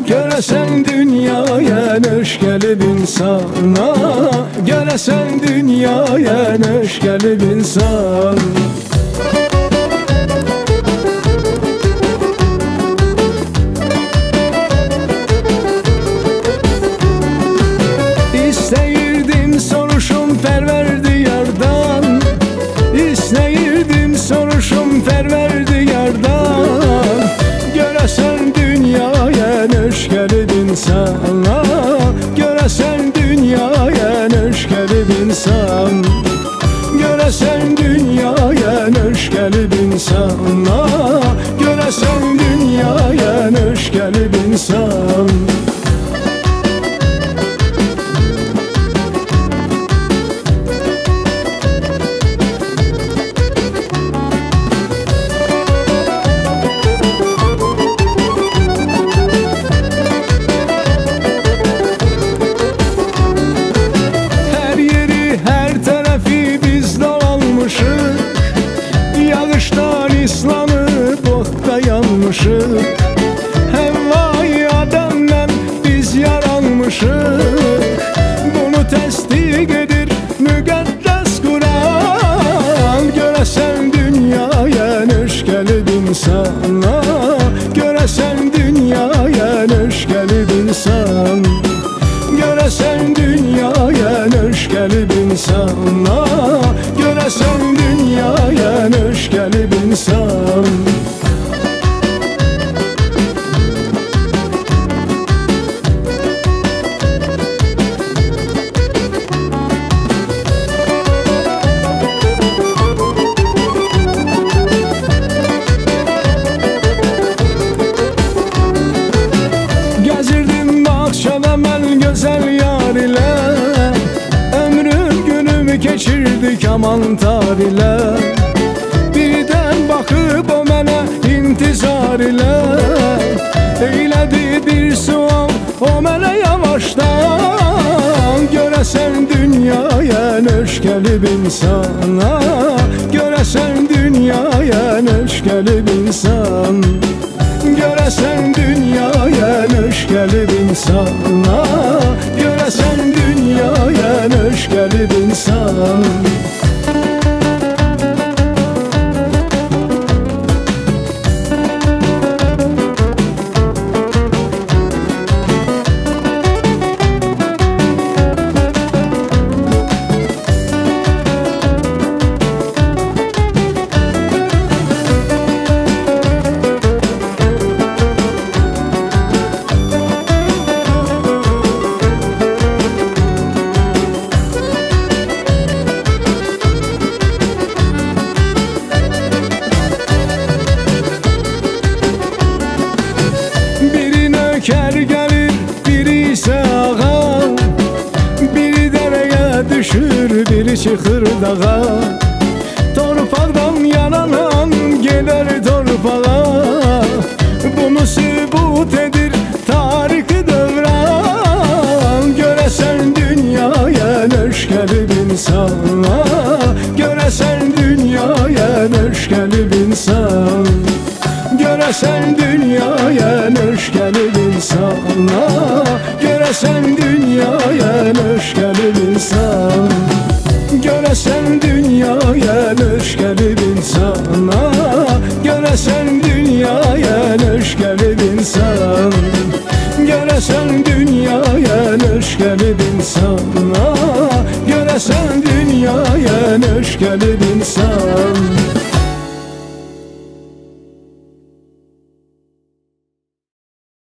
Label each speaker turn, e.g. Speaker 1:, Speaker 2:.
Speaker 1: Göresen dünyaya neş gelib insana, göresen dünyaya neş gelib insan. İsteyirdim soruşum Perverdiyardan, İsteyirdim soruşum Perverdiyardan. Göresen dünyaya neş gelib insana, göresen dünyaya neş gelib insan. Göresen dünyaya neş gelib insana, göresen dünyaya neş gelib insan. Yağıştan islanıp otta yanmışık, Hevva'yı Adem'le biz yaranmışık. Bunu təsdiq edir müqəddəs Kur'an. Görəsən dünyaya neş gəlib insana, görəsən dünyaya neş gəlib insan. Görəsən dünyaya neş gəlib insana, görəsən dünyaya neş gəlib insan. Gəzirdim bağçada mən gözəl yar ilə, ömrüm günümü keçirdik aman tar ilə. Birdən baxıb o mənə intizar ilə, eylədi bir sual o mənə yavaşdan. Görəsən dünyaya neş gəlib insana, görəsən dünyaya neş gəlib insan. Görəsən dünyaya neş gəlib insana, görəsən dünyaya neş gəlib insan. Nöker gelir, biri ise ağa, biri dereye düşür, biri çıkır dağa. Torpaqdan yananan gelir torpağa, bunu sübut edir tarih-i dövran. Görəsən dünyaya neş gəlib insana, görəsən dünyaya neş gəlib insan. Görəsən dünyaya neş gəlib insana, görəsən dünyaya neş gəlib insan. Görəsən dünyaya neş gəlib insana, görəsən dünyaya neş gəlib insan. Görəsən dünyaya neş gəlib insana, görəsən dünyaya neş gəlib insan.